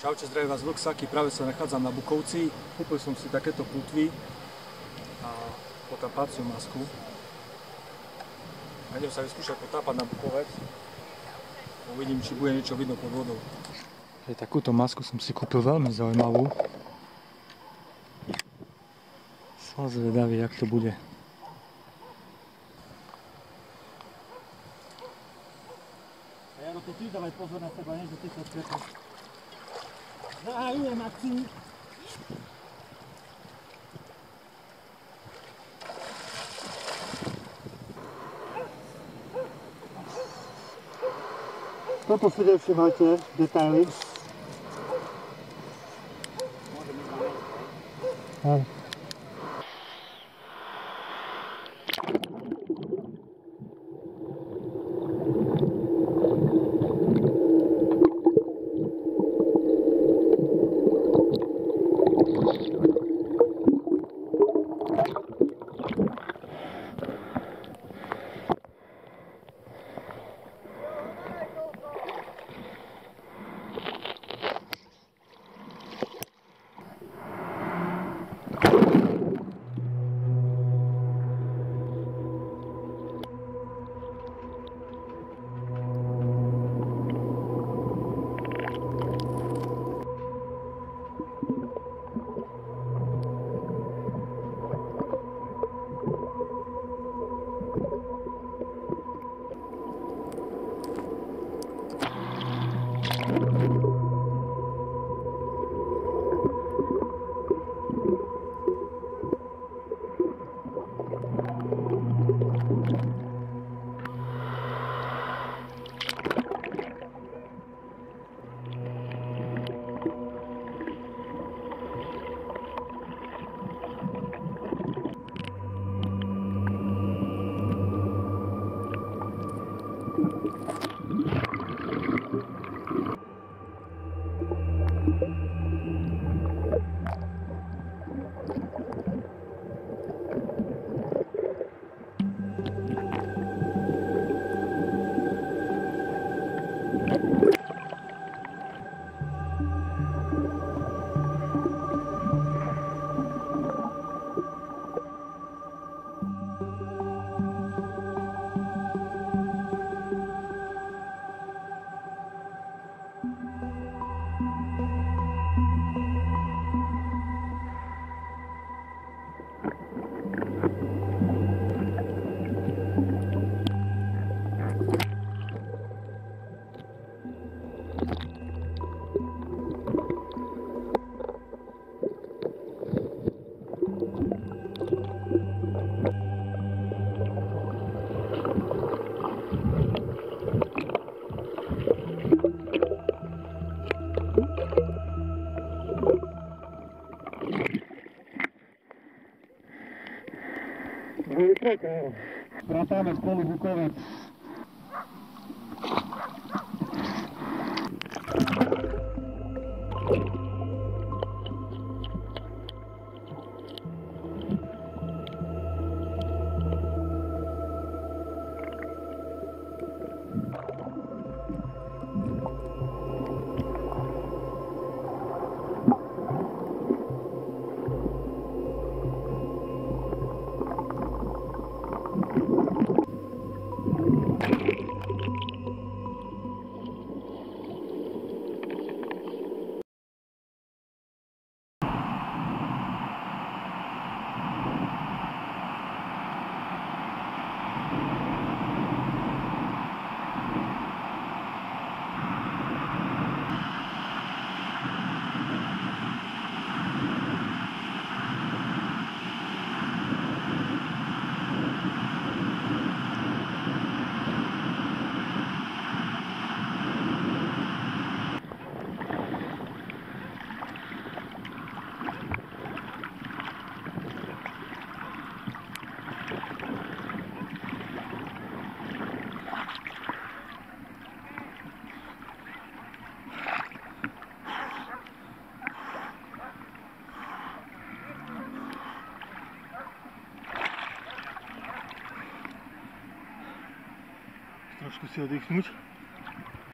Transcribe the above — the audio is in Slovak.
Čaute, zdravím vás Vlk Saki, práve sa nachádzam na Bukovci. Kúpil som si takéto plutvy a potápaciu masku. A idem sa vyskúšať potápať na Bukovec. Uvidím, či bude niečo vidno pod vodou. Takúto masku som si kúpil veľmi zaujímavú. Som zvedavý, jak to bude. A Jaro, to ty dávaj pozor na seba, nie, že ty sa skrepaš. Zahajujem akciu. Toto si nevšimajte, detaily. Hej. Vratáme spolu Bukovec. Trošku si oddychnúť.